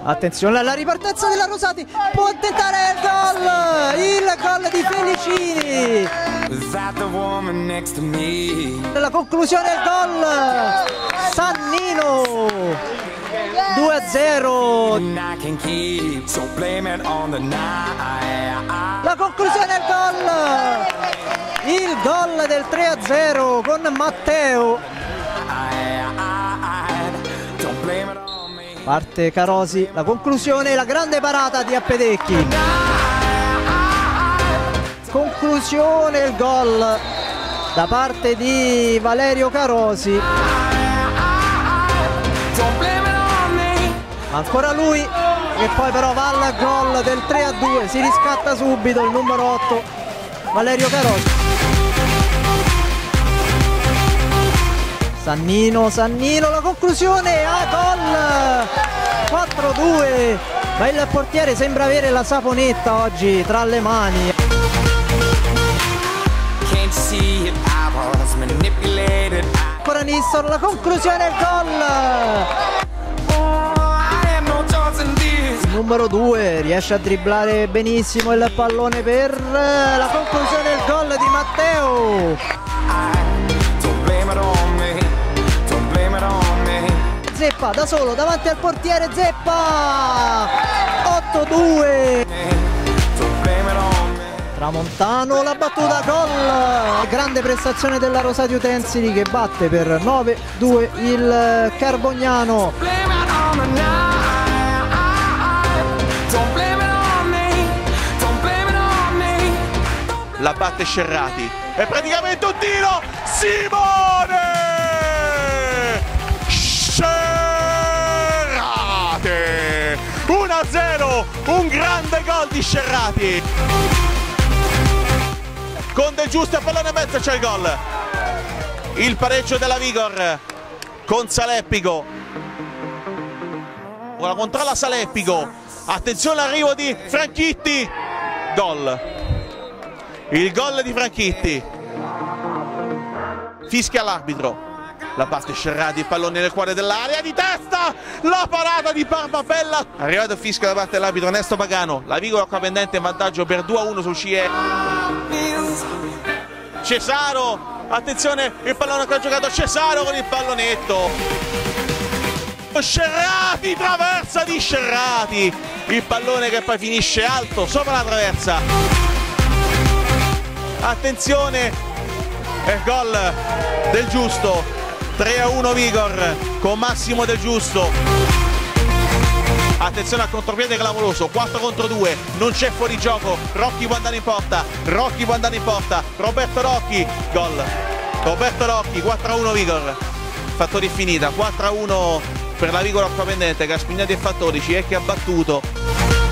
Attenzione alla ripartenza della Rosati, può tentare il gol di Felicini. La conclusione del gol, Sannino, 2-0. La conclusione del gol, il gol del 3-0 con Matteo. Parte Carosi, la conclusione, la grande parata di Appedecchi. Conclusione, il gol da parte di Valerio Carosi. Ancora lui, e poi però va al gol del 3-2, si riscatta subito il numero 8, Valerio Carosi. Sannino, la conclusione, gol, 4-2, ma il portiere sembra avere la saponetta oggi tra le mani. Ancora Nistor, la conclusione, il gol. Il numero 2 riesce a dribblare benissimo il pallone per la conclusione, il gol di Matteo. Zeppa da solo davanti al portiere, Zeppa, 8-2. Tramontano, la battuta, gol. Grande prestazione della Rosati Utensili che batte per 9-2 il Carbognano. La batte Scerrati, è praticamente un tiro, Simone Scerrati, 1-0, un grande gol di Scerrati. Con Del Giusto a pallone e mezzo c'è il gol. Il pareggio della Vigor con Saleppico. Ora controlla Saleppico. Attenzione all'arrivo di Franchitti. Gol. Il gol di Franchitti. Fischia l'arbitro. La batte Scerrati, il pallone nel cuore dell'area, di testa, la parata di Barbabella. Arrivato il fischio da parte dell'arbitro Ernesto Pagano. La Vigor acqua pendente in vantaggio per 2-1 sul CIE. Cesaro, attenzione, il pallone che ha giocato Cesaro con il pallonetto. Scerrati, traversa di Scerrati. Il pallone che poi finisce alto sopra la traversa. Attenzione, è il gol del Giusto. 3-1 Vigor con Massimo Del Giusto. Attenzione al contropiede clamoroso, 4 contro 2, non c'è fuorigioco. Rocchi può andare in porta, Roberto Rocchi, gol. Roberto Rocchi, 4-1 Vigor. Fattori finita, 4-1 per la Vigor acqua pendente che ha spugnato i fattori, CIE che ha battuto.